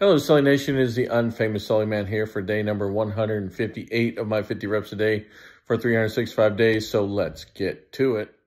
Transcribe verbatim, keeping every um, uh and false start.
Hello, Sully Nation. It is the unfamous Sully Man here for day number one hundred fifty-eight of my fifty reps a day for three hundred sixty-five days. So let's get to it.